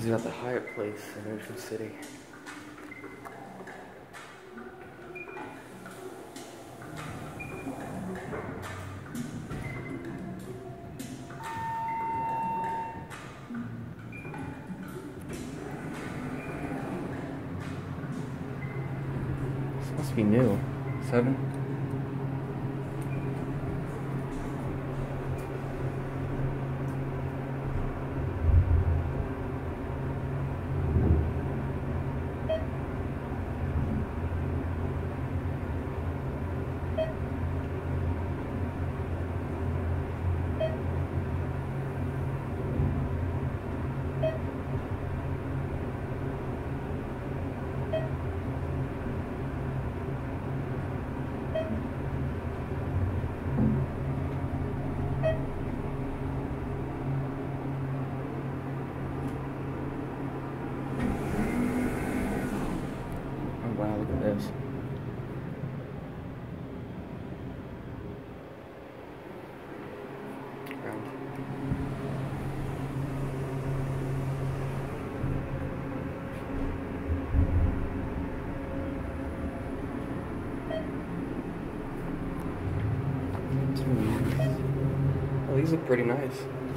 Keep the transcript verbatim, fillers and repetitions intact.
This is at the Hyatt Place in Ocean City. This must be new. Seven? Wow, look at this. Round. Oh, these look pretty nice.